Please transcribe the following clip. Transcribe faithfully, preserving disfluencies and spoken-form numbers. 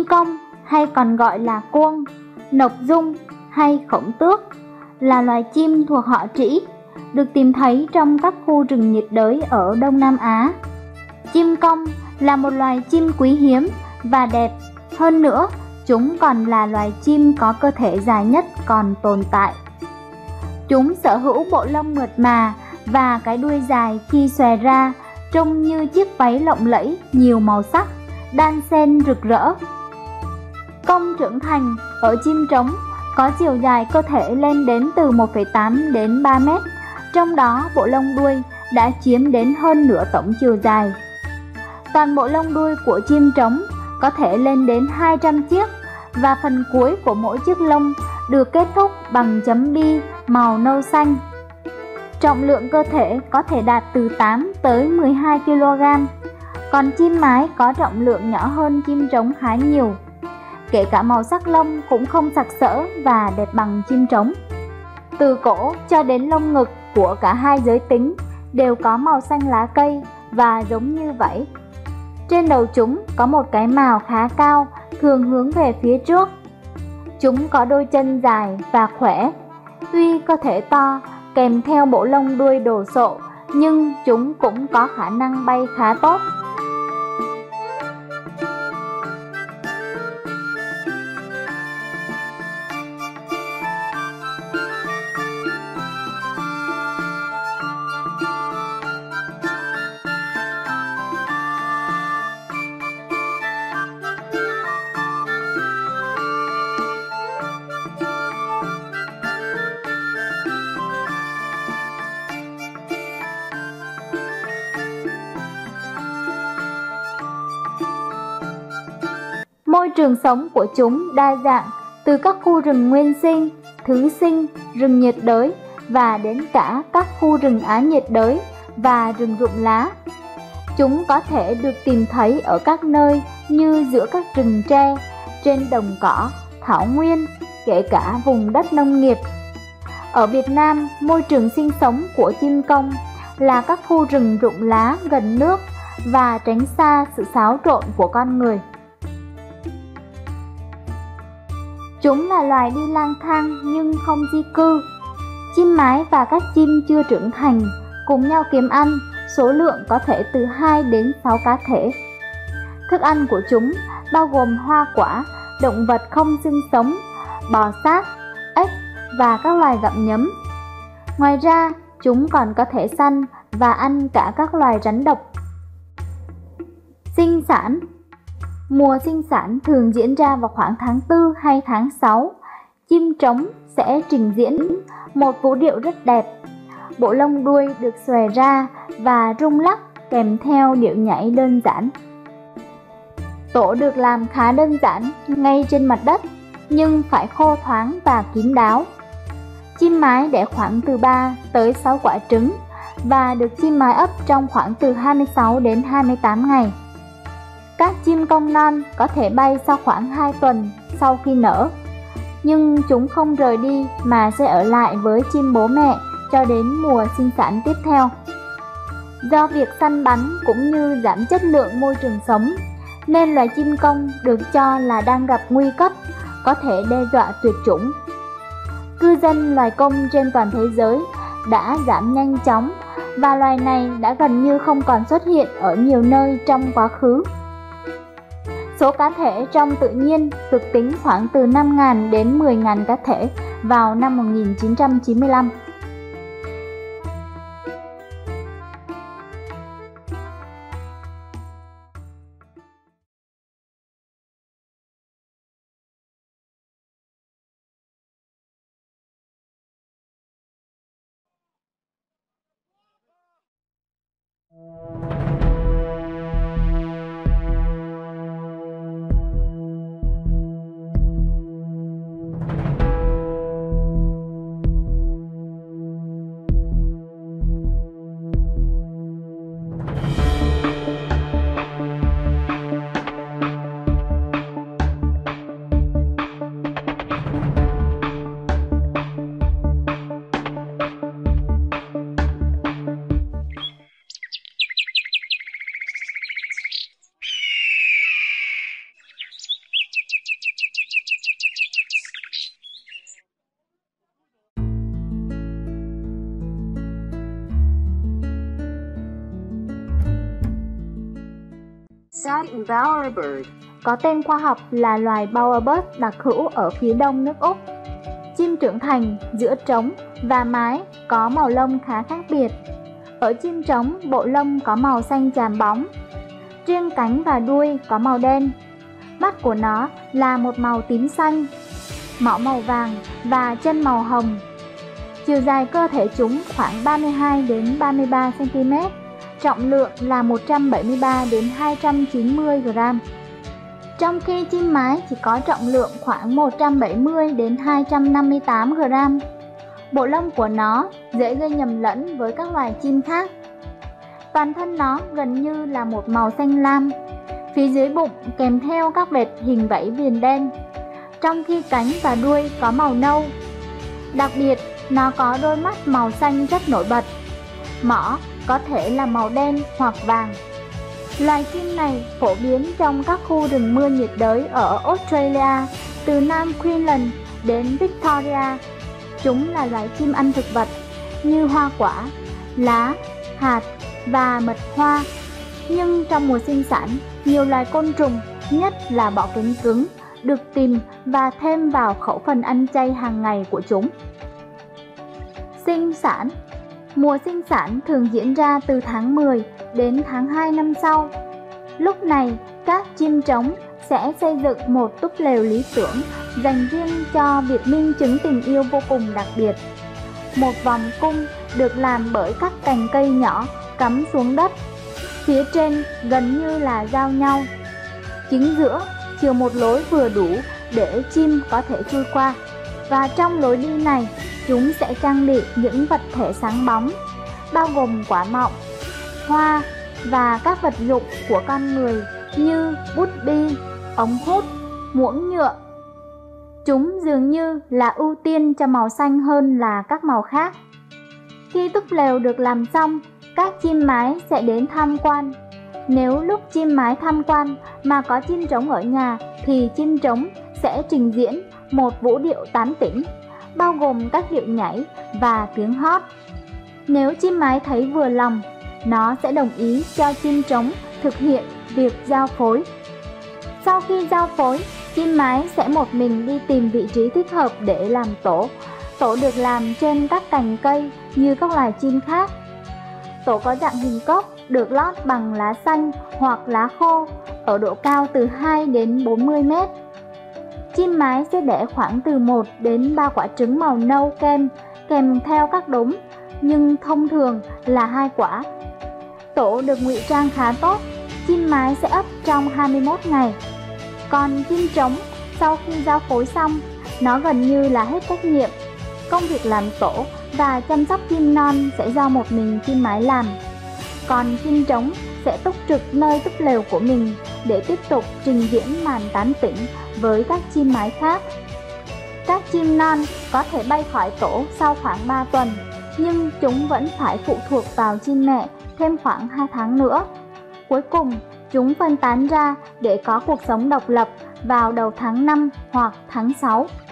Chim công hay còn gọi là cuông, nộc dung hay khổng tước là loài chim thuộc họ trĩ, được tìm thấy trong các khu rừng nhiệt đới ở Đông Nam Á. Chim công là một loài chim quý hiếm và đẹp, hơn nữa chúng còn là loài chim có cơ thể dài nhất còn tồn tại. Chúng sở hữu bộ lông mượt mà và cái đuôi dài khi xòe ra trông như chiếc váy lộng lẫy nhiều màu sắc, đan xen rực rỡ. Công trưởng thành ở chim trống có chiều dài cơ thể lên đến từ một phẩy tám đến ba mét, trong đó bộ lông đuôi đã chiếm đến hơn nửa tổng chiều dài. Toàn bộ lông đuôi của chim trống có thể lên đến hai trăm chiếc và phần cuối của mỗi chiếc lông được kết thúc bằng chấm bi màu nâu xanh. Trọng lượng cơ thể có thể đạt từ tám tới mười hai ki lô gam, còn chim mái có trọng lượng nhỏ hơn chim trống khá nhiều. Kể cả màu sắc lông cũng không sặc sỡ và đẹp bằng chim trống. Từ cổ cho đến lông ngực của cả hai giới tính đều có màu xanh lá cây và giống như vảy. Trên đầu chúng có một cái mào khá cao, thường hướng về phía trước. Chúng có đôi chân dài và khỏe. Tuy cơ thể to kèm theo bộ lông đuôi đồ sộ, nhưng chúng cũng có khả năng bay khá tốt. Môi trường sống của chúng đa dạng, từ các khu rừng nguyên sinh, thứ sinh, rừng nhiệt đới và đến cả các khu rừng á nhiệt đới và rừng rụng lá. Chúng có thể được tìm thấy ở các nơi như giữa các rừng tre, trên đồng cỏ, thảo nguyên, kể cả vùng đất nông nghiệp. Ở Việt Nam, môi trường sinh sống của chim công là các khu rừng rụng lá gần nước và tránh xa sự xáo trộn của con người. Chúng là loài đi lang thang nhưng không di cư. Chim mái và các chim chưa trưởng thành cùng nhau kiếm ăn, số lượng có thể từ hai đến sáu cá thể. Thức ăn của chúng bao gồm hoa quả, động vật không xương sống, bò sát, ếch và các loài gặm nhấm. Ngoài ra, chúng còn có thể săn và ăn cả các loài rắn độc. Sinh sản. Mùa sinh sản thường diễn ra vào khoảng tháng tư hay tháng sáu. Chim trống sẽ trình diễn một vũ điệu rất đẹp. Bộ lông đuôi được xòe ra và rung lắc kèm theo điệu nhảy đơn giản. Tổ được làm khá đơn giản ngay trên mặt đất, nhưng phải khô thoáng và kín đáo. Chim mái đẻ khoảng từ ba tới sáu quả trứng và được chim mái ấp trong khoảng từ hai mươi sáu đến hai mươi tám ngày. Các chim công non có thể bay sau khoảng hai tuần sau khi nở, nhưng chúng không rời đi mà sẽ ở lại với chim bố mẹ cho đến mùa sinh sản tiếp theo. Do việc săn bắn cũng như giảm chất lượng môi trường sống, nên loài chim công được cho là đang gặp nguy cấp, có thể đe dọa tuyệt chủng. Cư dân loài công trên toàn thế giới đã giảm nhanh chóng và loài này đã gần như không còn xuất hiện ở nhiều nơi trong quá khứ. Số cá thể trong tự nhiên được tính khoảng từ năm nghìn đến mười nghìn cá thể vào năm một nghìn chín trăm chín mươi lăm. Satin bowerbird có tên khoa học là loài bowerbird đặc hữu ở phía đông nước Úc. Chim trưởng thành giữa trống và mái có màu lông khá khác biệt. Ở chim trống, bộ lông có màu xanh chàm bóng. Riêng cánh và đuôi có màu đen. Mắt của nó là một màu tím xanh, mỏ màu vàng và chân màu hồng. Chiều dài cơ thể chúng khoảng ba mươi hai đến ba mươi ba xăng ti mét, trọng lượng là một trăm bảy mươi ba đến hai trăm chín mươi gam. Trong khi chim mái chỉ có trọng lượng khoảng một trăm bảy mươi đến hai trăm năm mươi tám gam. Bộ lông của nó dễ gây nhầm lẫn với các loài chim khác. Toàn thân nó gần như là một màu xanh lam, phía dưới bụng kèm theo các vệt hình vảy viền đen, trong khi cánh và đuôi có màu nâu. Đặc biệt, nó có đôi mắt màu xanh rất nổi bật. Mỏ có thể là màu đen hoặc vàng. Loài chim này phổ biến trong các khu rừng mưa nhiệt đới ở Australia, từ Nam Queensland đến Victoria. Chúng là loài chim ăn thực vật như hoa quả, lá, hạt và mật hoa. Nhưng trong mùa sinh sản, nhiều loài côn trùng, nhất là bọ cánh cứng, được tìm và thêm vào khẩu phần ăn chay hàng ngày của chúng. Sinh sản. Mùa sinh sản thường diễn ra từ tháng mười đến tháng hai năm sau. Lúc này, các chim trống sẽ xây dựng một túp lều lý tưởng dành riêng cho việc minh chứng tình yêu vô cùng đặc biệt. Một vòng cung được làm bởi các cành cây nhỏ cắm xuống đất. Phía trên gần như là giao nhau. Chính giữa chừa một lối vừa đủ để chim có thể chui qua. Và trong lối đi này, chúng sẽ trang bị những vật thể sáng bóng, bao gồm quả mọng, hoa và các vật dụng của con người như bút bi, ống hút, muỗng nhựa. Chúng dường như là ưu tiên cho màu xanh hơn là các màu khác. Khi túp lều được làm xong, các chim mái sẽ đến tham quan. Nếu lúc chim mái tham quan mà có chim trống ở nhà thì chim trống sẽ trình diễn một vũ điệu tán tỉnh, bao gồm các điệu nhảy và tiếng hót. Nếu chim mái thấy vừa lòng, nó sẽ đồng ý cho chim trống thực hiện việc giao phối. Sau khi giao phối, chim mái sẽ một mình đi tìm vị trí thích hợp để làm tổ. Tổ được làm trên các cành cây như các loài chim khác. Tổ có dạng hình cốc, được lót bằng lá xanh hoặc lá khô, ở độ cao từ hai đến bốn mươi mét. Chim mái sẽ đẻ khoảng từ một đến ba quả trứng màu nâu kem, kèm theo các đốm, nhưng thông thường là hai quả. Tổ được ngụy trang khá tốt, chim mái sẽ ấp trong hai mươi mốt ngày. Còn chim trống, sau khi giao phối xong, nó gần như là hết trách nhiệm. Công việc làm tổ và chăm sóc chim non sẽ do một mình chim mái làm. Còn chim trống sẽ túc trực nơi túp lều của mình để tiếp tục trình diễn màn tán tỉnh với các chim mái khác. Các chim non có thể bay khỏi tổ sau khoảng ba tuần, nhưng chúng vẫn phải phụ thuộc vào chim mẹ thêm khoảng hai tháng nữa. Cuối cùng, chúng phân tán ra để có cuộc sống độc lập vào đầu tháng năm hoặc tháng sáu.